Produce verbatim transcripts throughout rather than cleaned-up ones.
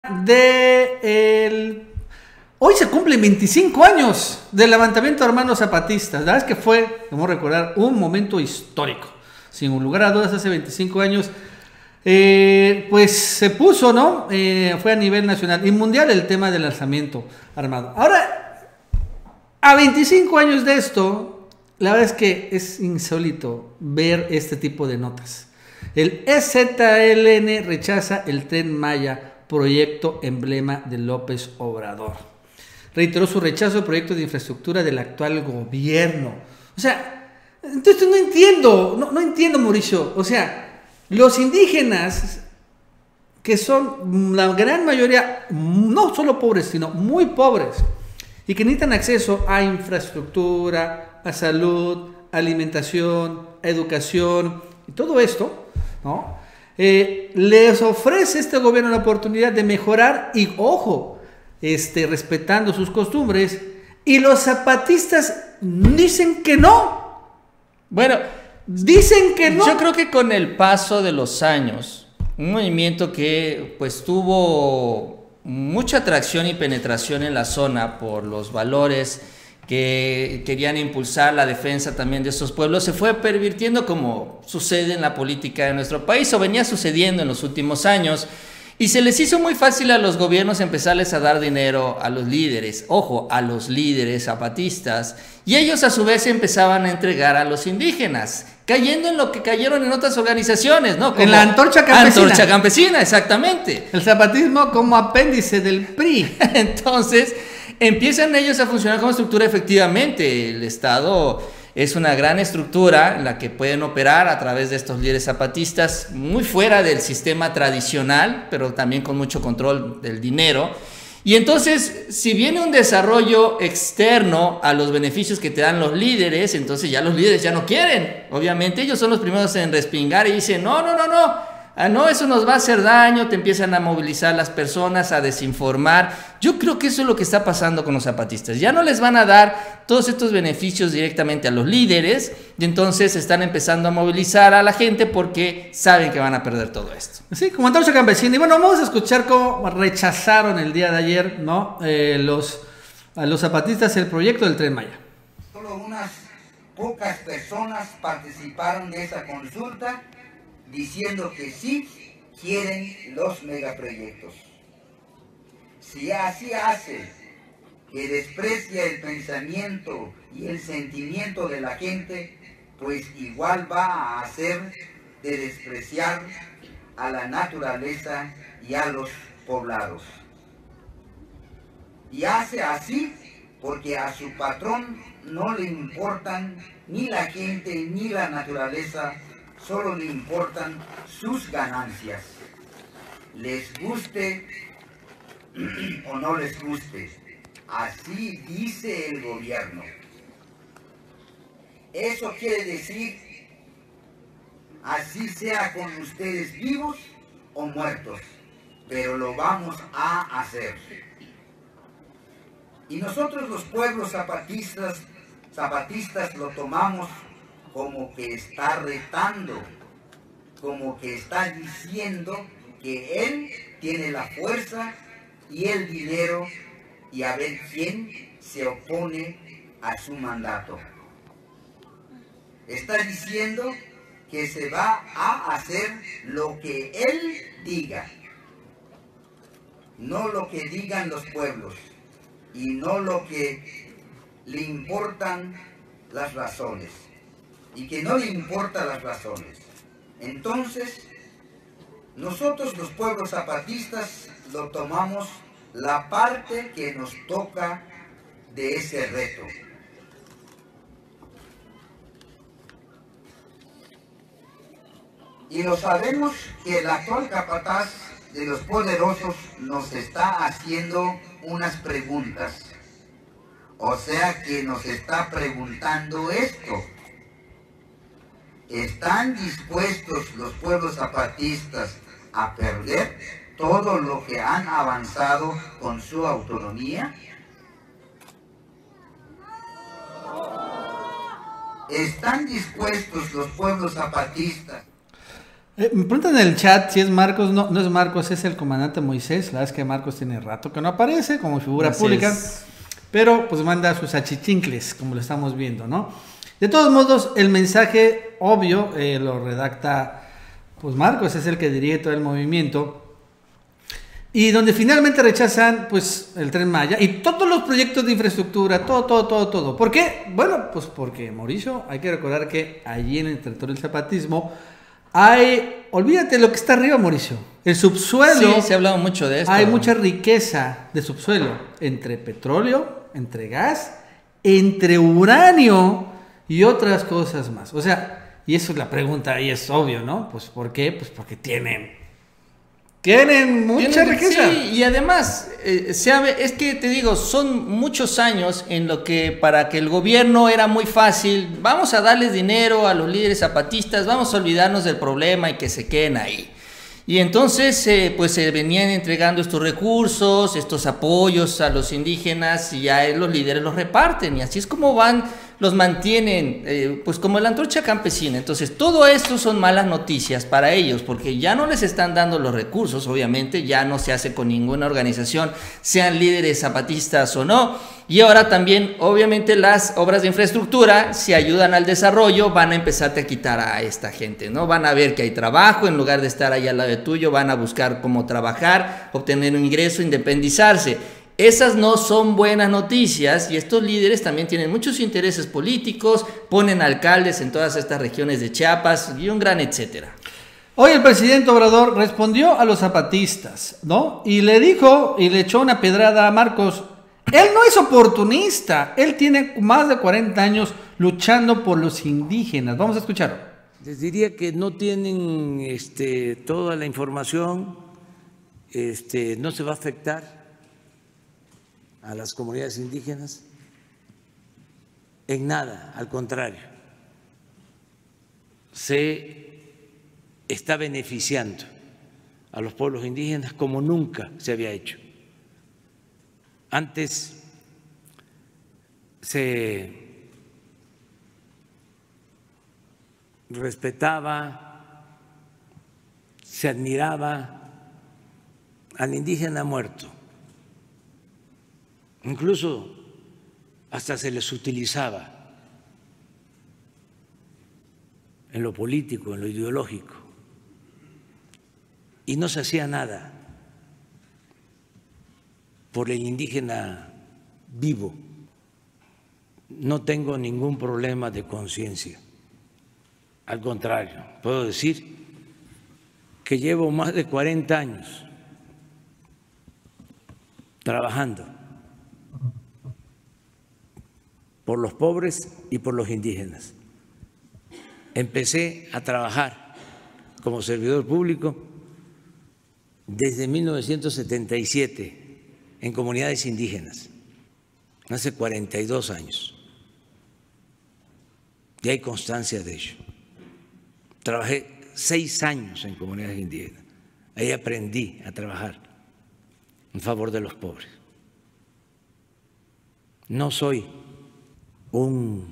de el... Hoy se cumplen veinticinco años del levantamiento de hermanos zapatistas. La verdad es que fue, como recordar, un momento histórico. Sin lugar a dudas, hace veinticinco años, eh, pues se puso, ¿no? Eh, fue a nivel nacional y mundial el tema del alzamiento armado. Ahora, a veinticinco años de esto, la verdad es que es insólito ver este tipo de notas. El E Z L N rechaza el Tren Maya, proyecto emblema de López Obrador. Reiteró su rechazo al proyecto de infraestructura del actual gobierno. O sea, entonces no entiendo, no, no entiendo, Mauricio. O sea, los indígenas, que son la gran mayoría, no solo pobres, sino muy pobres, y que necesitan acceso a infraestructura, a salud, a alimentación, a educación, y todo esto, ¿no? Eh, les ofrece este gobierno la oportunidad de mejorar y, ojo, este, respetando sus costumbres, y los zapatistas dicen que no. Bueno, dicen que no. Yo creo que con el paso de los años, un movimiento que pues tuvo mucha atracción y penetración en la zona por los valores que querían impulsar la defensa también de estos pueblos, se fue pervirtiendo como sucede en la política de nuestro país, o venía sucediendo en los últimos años, y se les hizo muy fácil a los gobiernos empezarles a dar dinero a los líderes, ojo, a los líderes zapatistas, y ellos a su vez empezaban a entregar a los indígenas, cayendo en lo que cayeron en otras organizaciones, ¿no? Como en la antorcha campesina. Antorcha campesina, exactamente. El zapatismo como apéndice del P R I. Entonces, empiezan ellos a funcionar como estructura. Efectivamente, el Estado es una gran estructura en la que pueden operar a través de estos líderes zapatistas, muy fuera del sistema tradicional, pero también con mucho control del dinero. Y entonces, si viene un desarrollo externo a los beneficios que te dan los líderes, entonces ya los líderes ya no quieren. Obviamente ellos son los primeros en respingar y dicen, no, no, no, no. Ah, no, eso nos va a hacer daño, te empiezan a movilizar las personas, a desinformar. Yo creo que eso es lo que está pasando con los zapatistas. Ya no les van a dar todos estos beneficios directamente a los líderes, y entonces están empezando a movilizar a la gente porque saben que van a perder todo esto. Sí, como Antorcha Campesina. Y bueno, vamos a escuchar cómo rechazaron el día de ayer, ¿no? Eh, los, a los zapatistas el proyecto del Tren Maya. Solo unas pocas personas participaron de esa consulta, diciendo que sí quieren los megaproyectos. Si así hace que desprecia el pensamiento y el sentimiento de la gente, pues igual va a hacer de despreciar a la naturaleza y a los poblados. Y hace así porque a su patrón no le importan ni la gente ni la naturaleza, solo le importan sus ganancias, les guste o no les guste. Así dice el gobierno. Eso quiere decir, así sea con ustedes vivos o muertos, pero lo vamos a hacer. Y nosotros los pueblos zapatistas, zapatistas lo tomamos como que está retando, como que está diciendo que él tiene la fuerza y el dinero, y a ver quién se opone a su mandato. Está diciendo que se va a hacer lo que él diga, no lo que digan los pueblos, y no lo que le importan las razones. Y que no le importan las razones. Entonces, nosotros los pueblos zapatistas lo tomamos la parte que nos toca de ese reto. Y lo sabemos que el actual capataz de los poderosos nos está haciendo unas preguntas. O sea que nos está preguntando esto. ¿Están dispuestos los pueblos zapatistas a perder todo lo que han avanzado con su autonomía? ¿Están dispuestos los pueblos zapatistas? Eh, me preguntan en el chat si es Marcos. No, no es Marcos, es el comandante Moisés. La verdad es que Marcos tiene rato que no aparece como figura Así pública. es. Pero pues manda sus achichincles, como lo estamos viendo, ¿no? De todos modos, el mensaje obvio eh, lo redacta pues Marcos, es el que dirige todo el movimiento. Y donde finalmente rechazan pues el Tren Maya y todos los proyectos de infraestructura, todo, todo, todo, todo. ¿Por qué? Bueno, pues porque, Mauricio, hay que recordar que allí en el territorio del zapatismo hay, olvídate lo que está arriba, Mauricio, el subsuelo. Sí, se ha hablado mucho de esto. Hay mucha riqueza de subsuelo, entre petróleo, entre gas, entre uranio y otras cosas más. O sea, y eso es la pregunta ahí, es obvio, ¿no? Pues ¿por qué? Pues porque tienen... Tienen mucha Tienen- riqueza. Sí, y además, eh, se ha- es que te digo, son muchos años en lo que para que el gobierno era muy fácil, vamos a darles dinero a los líderes zapatistas, vamos a olvidarnos del problema y que se queden ahí. Y entonces, eh, pues se venían entregando estos recursos, estos apoyos a los indígenas y ya los líderes los reparten. Y así es como van, los mantienen, eh, pues como la antorcha campesina. Entonces, todo esto son malas noticias para ellos, porque ya no les están dando los recursos, obviamente, ya no se hace con ninguna organización, sean líderes zapatistas o no. Y ahora también, obviamente, las obras de infraestructura, si ayudan al desarrollo, van a empezarte a quitar a esta gente, ¿no? Van a ver que hay trabajo, en lugar de estar ahí al lado de tuyo, van a buscar cómo trabajar, obtener un ingreso, independizarse. Esas no son buenas noticias y estos líderes también tienen muchos intereses políticos, ponen alcaldes en todas estas regiones de Chiapas y un gran etcétera. Hoy el presidente Obrador respondió a los zapatistas, ¿no? Y le dijo y le echó una pedrada a Marcos. Él no es oportunista, él tiene más de cuarenta años luchando por los indígenas. Vamos a escucharlo. Les diría que no tienen este, toda la información, este, no se va a afectar a las comunidades indígenas en nada, al contrario, se está beneficiando a los pueblos indígenas como nunca se había hecho. Antes se respetaba, se admiraba al indígena muerto, incluso hasta se les utilizaba en lo político, en lo ideológico, y no se hacía nada por el indígena vivo. No tengo ningún problema de conciencia. Al contrario, puedo decir que llevo más de cuarenta años trabajando por los pobres y por los indígenas. Empecé a trabajar como servidor público desde mil novecientos setenta y siete en comunidades indígenas, hace cuarenta y dos años. Y hay constancia de ello. Trabajé seis años en comunidades indígenas. Ahí aprendí a trabajar en favor de los pobres. No soy un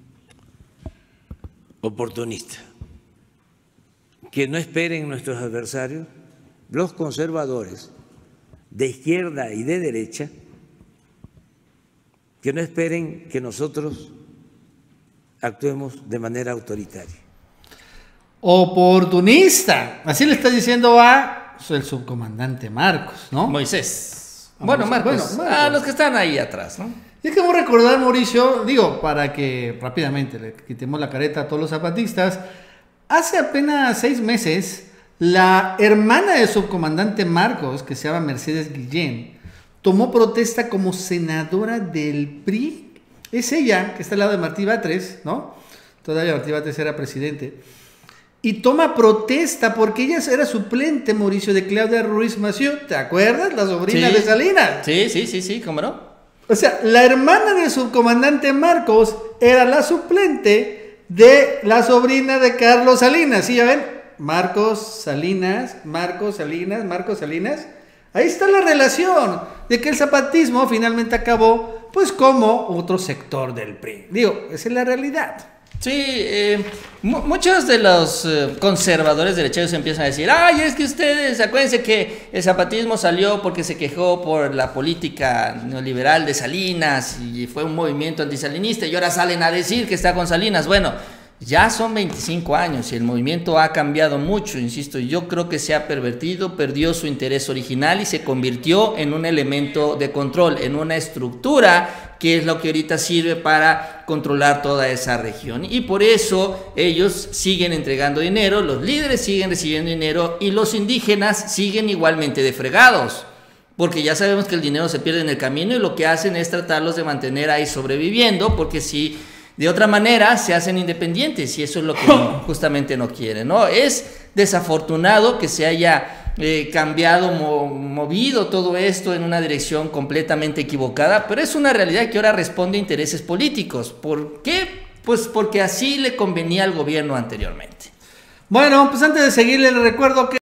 oportunista. Que no esperen nuestros adversarios, los conservadores de izquierda y de derecha, que no esperen que nosotros actuemos de manera autoritaria. Oportunista, así le está diciendo a el subcomandante Marcos, ¿no? Moisés. A Bueno, Moisés. Marcos, Bueno, Marcos. a los que están ahí atrás, ¿no? Y es que voy a recordar, Mauricio, digo, para que rápidamente le quitemos la careta a todos los zapatistas, hace apenas seis meses, la hermana del subcomandante Marcos, que se llama Mercedes Guillén, tomó protesta como senadora del P R I. Es ella, que está al lado de Martí Batres, ¿no? Todavía Martí Batres era presidente. Y toma protesta porque ella era suplente, Mauricio, de Claudia Ruiz Massieu. ¿Te acuerdas? La sobrina Sí. de Salinas. Sí, sí, sí, sí, ¿cómo no? O sea, la hermana del subcomandante Marcos era la suplente de la sobrina de Carlos Salinas. ¿Sí ya ven? Marcos Salinas, Marcos Salinas, Marcos Salinas. Ahí está la relación de que el zapatismo finalmente acabó, pues como otro sector del P R I. Digo, esa es la realidad. Sí, eh, muchos de los eh, conservadores derechos empiezan a decir, ay, es que ustedes, acuérdense que el zapatismo salió porque se quejó por la política neoliberal de Salinas y fue un movimiento antisalinista y ahora salen a decir que está con Salinas. Bueno, ya son veinticinco años y el movimiento ha cambiado mucho, insisto, yo creo que se ha pervertido, perdió su interés original y se convirtió en un elemento de control, en una estructura que es lo que ahorita sirve para controlar toda esa región. Y por eso ellos siguen entregando dinero, los líderes siguen recibiendo dinero y los indígenas siguen igualmente de fregados. Porque ya sabemos que el dinero se pierde en el camino y lo que hacen es tratarlos de mantener ahí sobreviviendo, porque si de otra manera se hacen independientes y eso es lo que no, justamente no quieren, ¿no? Es desafortunado que se haya eh, cambiado, mo movido todo esto en una dirección completamente equivocada, pero es una realidad que ahora responde a intereses políticos. ¿Por qué? Pues porque así le convenía al gobierno anteriormente. Bueno, pues antes de seguirle, les recuerdo que